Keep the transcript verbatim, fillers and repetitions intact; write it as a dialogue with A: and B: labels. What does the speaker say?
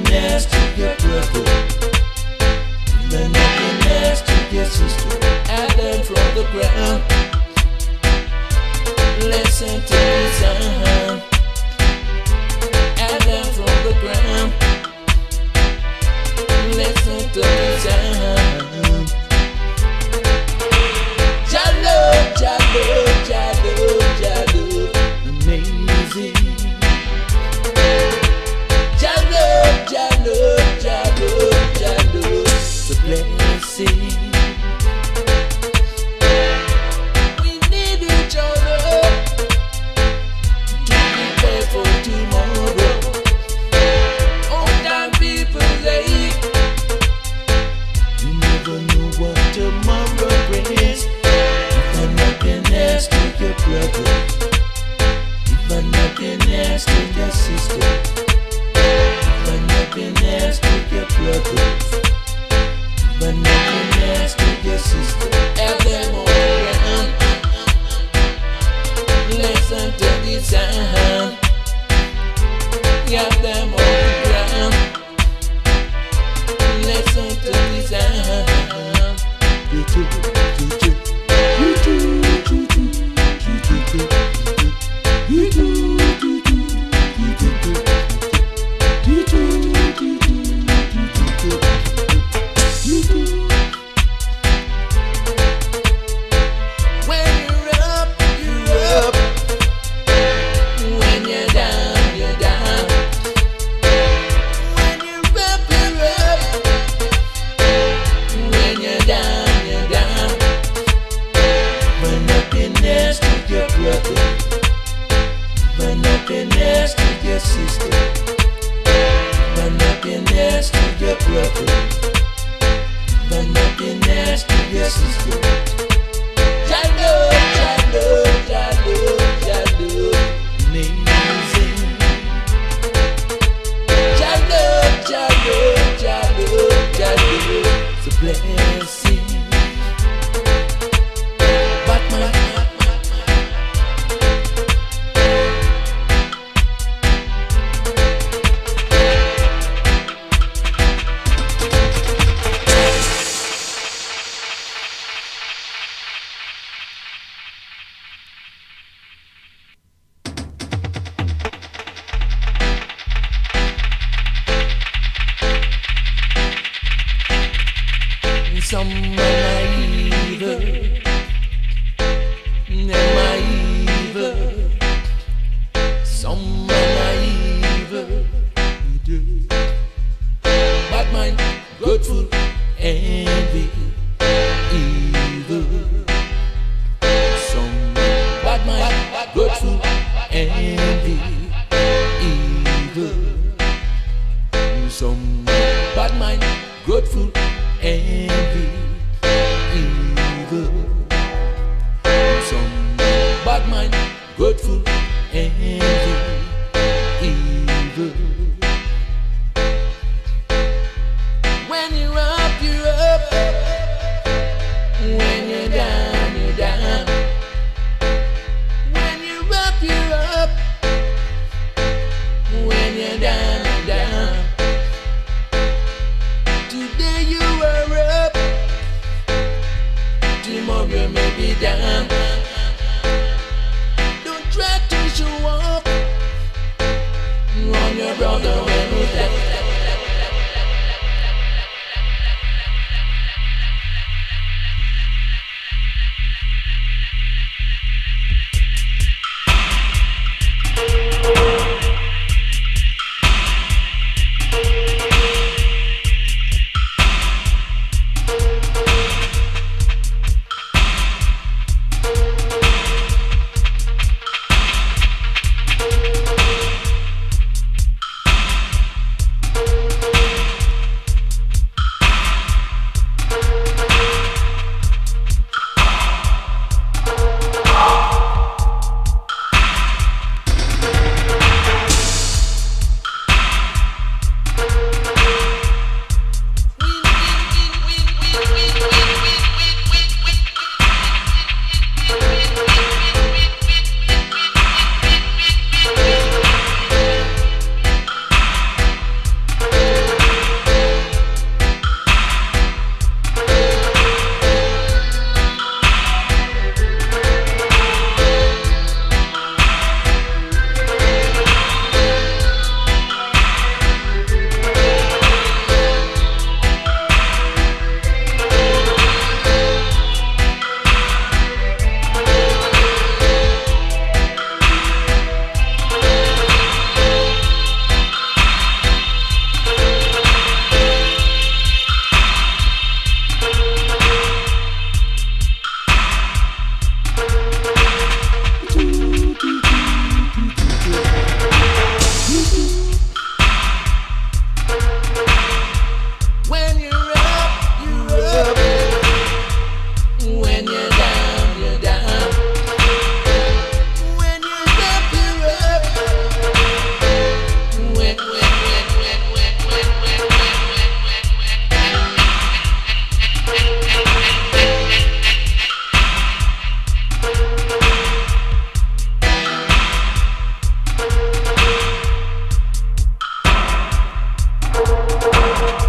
A: happiness to your brother. Even happiness to your sister. Add them from the ground. Listen to the sound. Add them from the ground. Listen to the sound. Jalo, jalo, jalo, jalo, amazing. Jalo, jalo, jalo, jalo, the blessing. We need each other to prepare for tomorrow. All time people say you never know what tomorrow brings. Even happiness to your brother. Even happiness to your sister. Even happiness to your brother. Even happiness to your sister. Have them all around. Listen to the sound. Have them all around. Listen to the sound. You too, you too, you too, you too, you too, you too, you too, you too, you too. When you're up, you're up. When you're down, you're down. When you're up, you're up. When you're down, you're down. When happiness to your brother. When happiness to your sister. When happiness to your brother. When happiness to your sister. Jalo, jalo, jalo, jalo, amazing. Jalo, jalo, jalo, jalo, the blessing. Batman, some are naive, naive. Some are naive, bad mind, grateful, envy, evil. Some bad mind, grateful, envy, evil. Some bad mind, grateful, envy, evil. Some bad mind, grateful, envy, evil. When you're up, you're up. When you're down, you're down. When you're up, you're up. When you're down, you're down. Today you are up. Bye.